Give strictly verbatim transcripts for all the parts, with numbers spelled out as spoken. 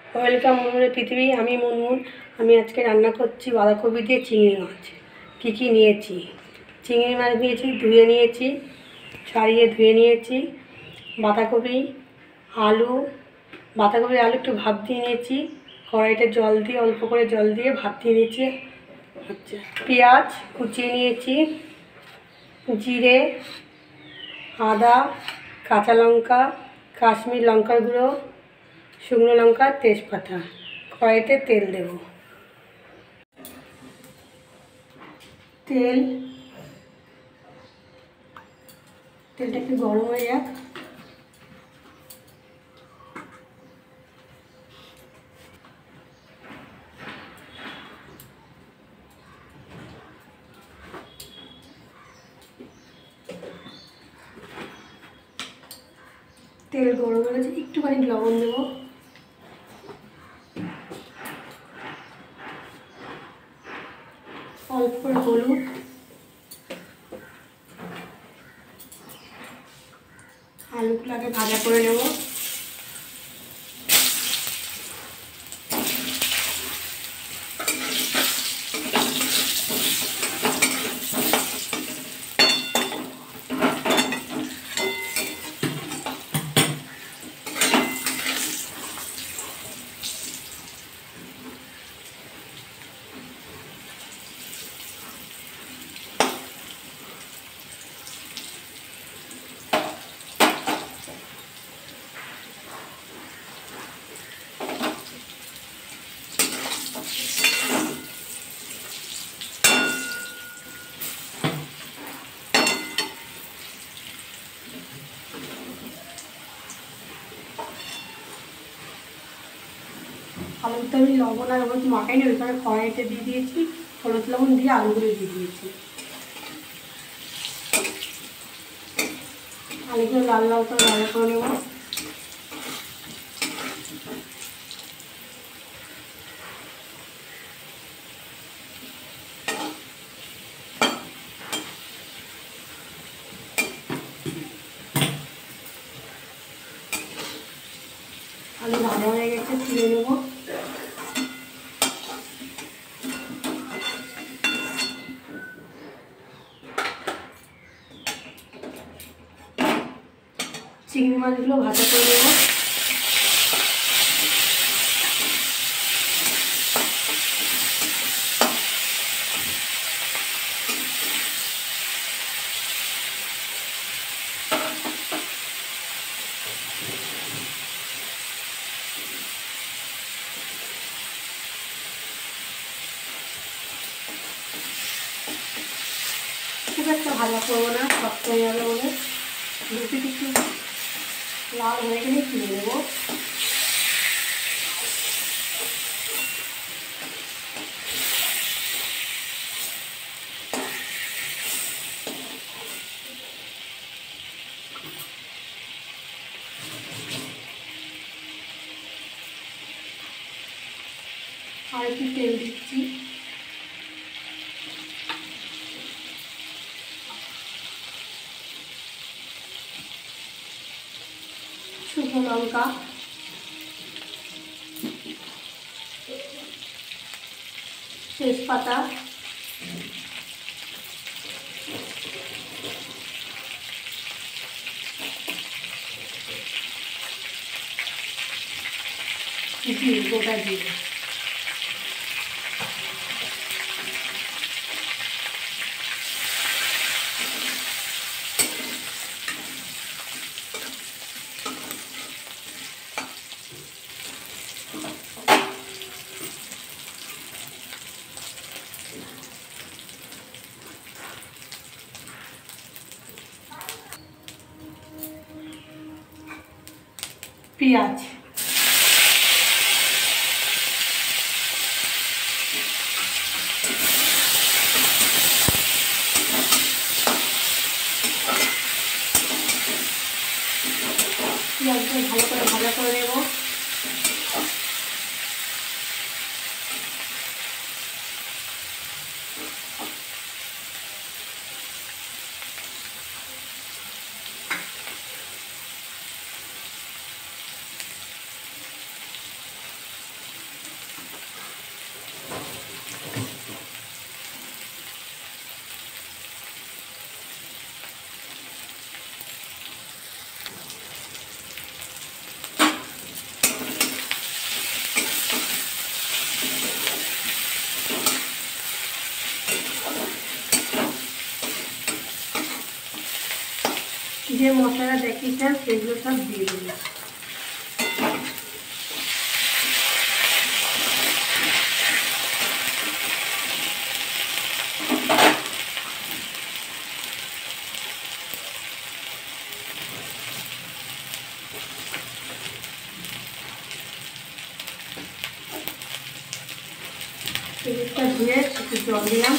Welcome মুনমুনের পৃথিবী। আমি মুনমুন। আমি আজকে রান্না করছি বাঁধাকপি দিয়ে চিংড়ি মাছ। কী কী নিয়েছি? চিংড়ি মাছ নিয়েছি, ধুয়ে নিয়েছি, ছাড়িয়ে ধুয়ে নিয়েছি। বাঁধাকপি, আলু, বাঁধাকপি আলু একটু ভাপ দিয়ে নিয়েছি। কড়াইতে জল দিয়ে, অল্প করে জল দিয়ে ভাপ দিয়ে নিয়েছি। হচ্ছে পেঁয়াজ কুচিয়ে নিয়েছি, জিরে, আদা, কাঁচা লঙ্কা, কাশ্মীর লঙ্কার গুঁড়ো, শুকনো লঙ্কা, তেজপাতা। কড়াইতে তেল দেব। তেল তেলটা একটু গরম হয়ে যাক। তেল গরম হয়ে গেছে, একটুখানি লবণ দেবো। অল্প করে হলুদ, আলুগুলোকে ভাজা করে নেব। আলুতে আমি লবণ আর হলুদ মাখাইনি, ওইখানে কড়াইতে দিয়ে দিয়েছি, হলুদ লবণ দিয়ে আলুগুলো দিয়ে দিয়েছি। আলুগুলো লাল লাল করে ভাজা করে নেব। আলু ভাজা হয়ে গেছে, তুলে নেব। চিংড়ি মাছগুলো ভাজা করে নেব। খুব একটা ভাজা করবো না, শক্ত হয়ে যাবে বলে। দুটি একটু লাল হয়ে গেলে তুলে নেব। আর একটু তেল দিচ্ছি। শুকনো লঙ্কা, তেজপাতা, জিরে, গোটা জিরে। পেঁয়াজ, পেঁয়াজটা ভালো করে ভাজা করে নেব। যে মশলা দেখিয়েছিলাম সেগুলো সব দিয়ে দেবো। চিংড়িটা ধুয়ে একটু জল দিলাম।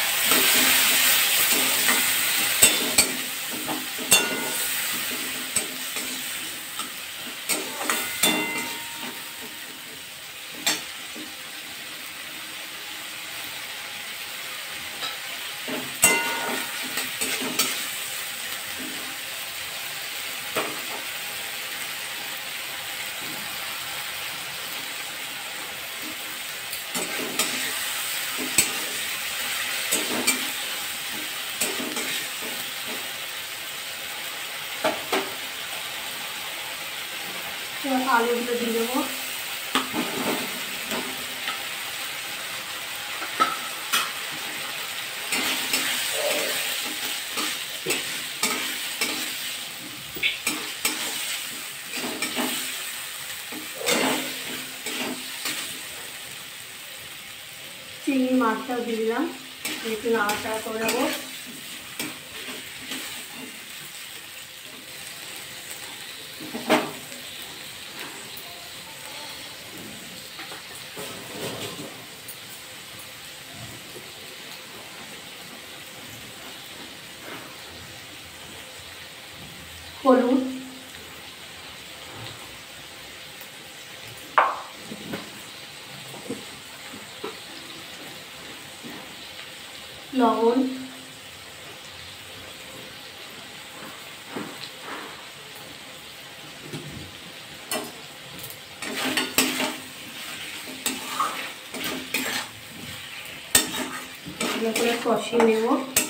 আলুগুলো দিয়ে দেবো। চিংড়ি মাছটাও দিয়ে দিলাম, একটু নাড়াচাড়া করে দেবো। হলুদ, লবণ, ভালো করে কষিয়ে নেব।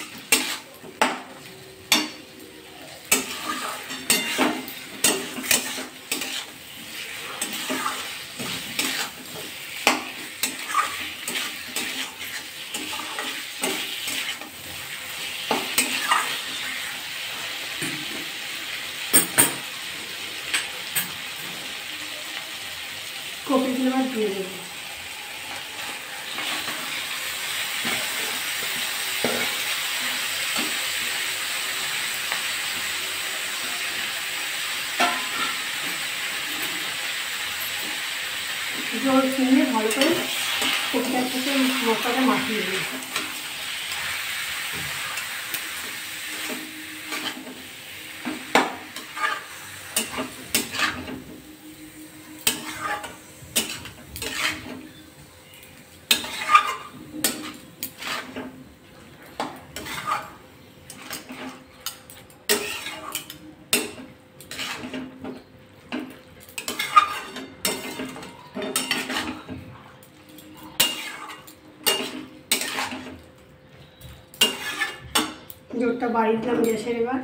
কপিগুলো আবার দিয়ে দেবো। জল চিনিয়ে ভালো করে কপিটার সাথে মশলাটা মাখিয়ে দেবো। জোরটা বাড়িয়ে দিলাম গ্যাসের। এবার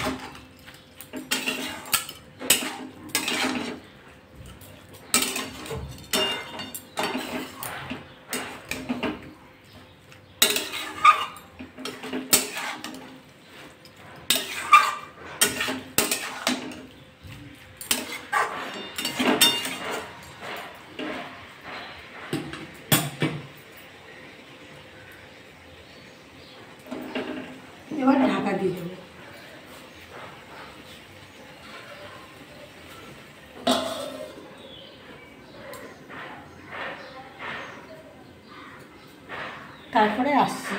এবার ঢাকা দিয়ে দেবো। তারপরে আসছি।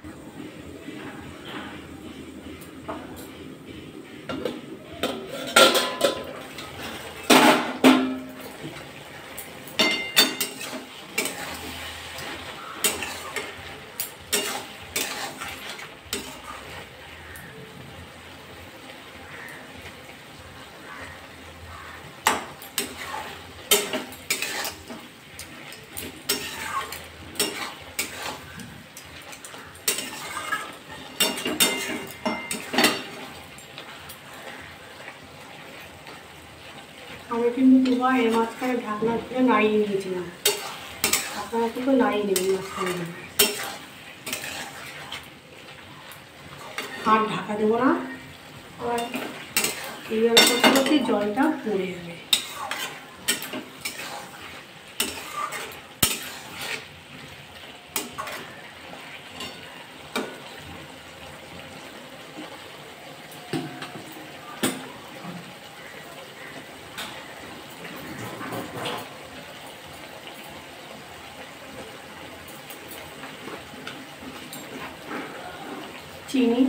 আমি কিন্তু দুবার এর মাঝখানে ঢাকনা দিয়ে নাড়িয়ে নিয়েছিলাম, আপনারা কিন্তু নাড়িয়ে নেবেন মাঝখানে। আর ঢাকা দেবো না, আবার এইভাবে করতে করতে জলটা পড়ে যাবে। চিনি,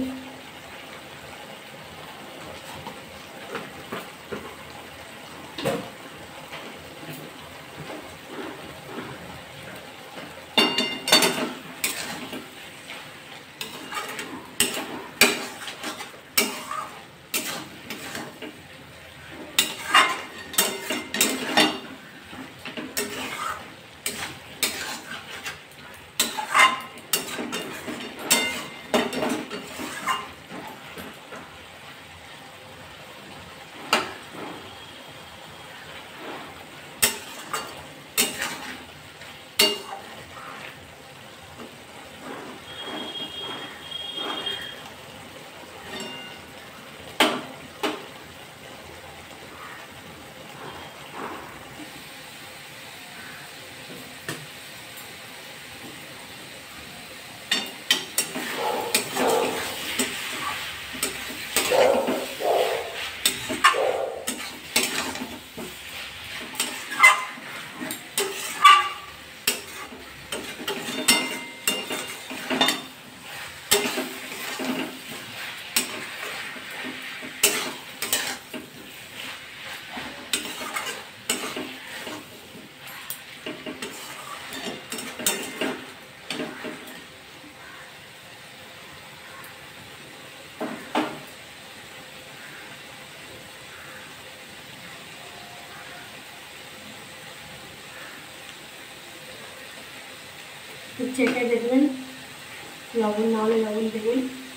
চেখে দেখবেন, লবণ না হলে লবণ দেবেন।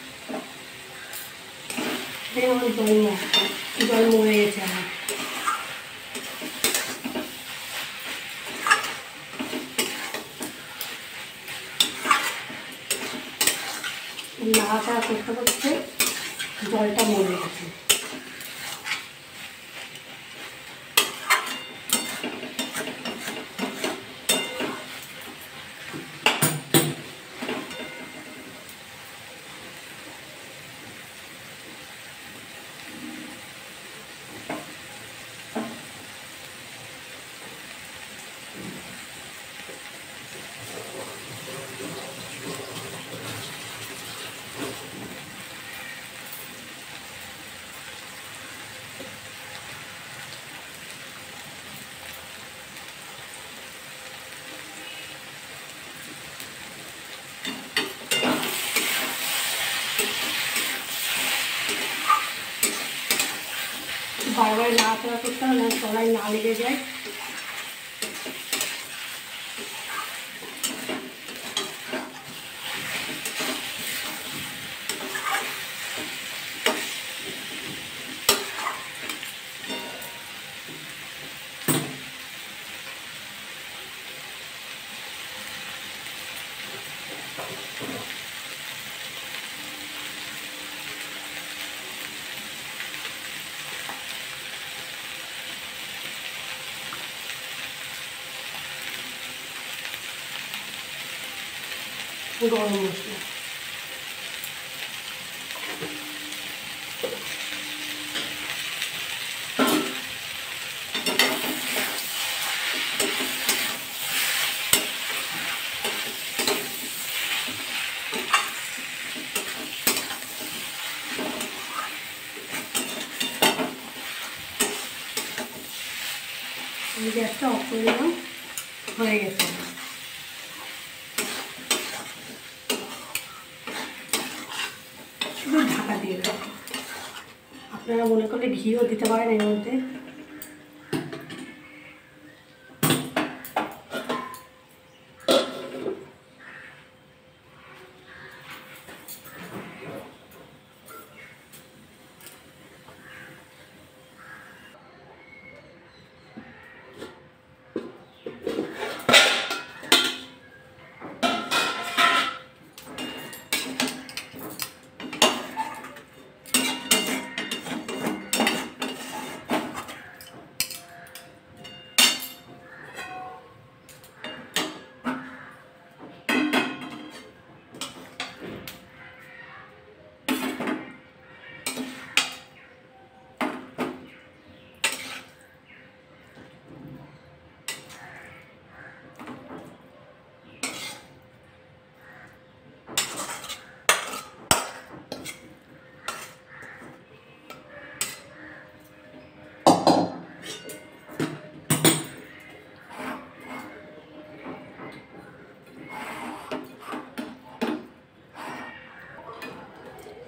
আমার জল জল মরে গেছে আমার। নাড়াচাড়া করতে করতে জলটা মরে গেছে। বারবার নাড়াচাড়া করতে হবে না, তলায় না লেগে যায়। গরম মশলা, আমি গ্যাসটা অফ করে দিলাম, হয়ে গেছে। শুধু ঢাকা দিয়ে দেবো। আপনারা মনে করলে ঘিও দিতে পারেন এর মধ্যে।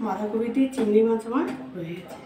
বাঁধাকপি দিয়ে চিংড়ি মাছ আমার হয়ে গেছে।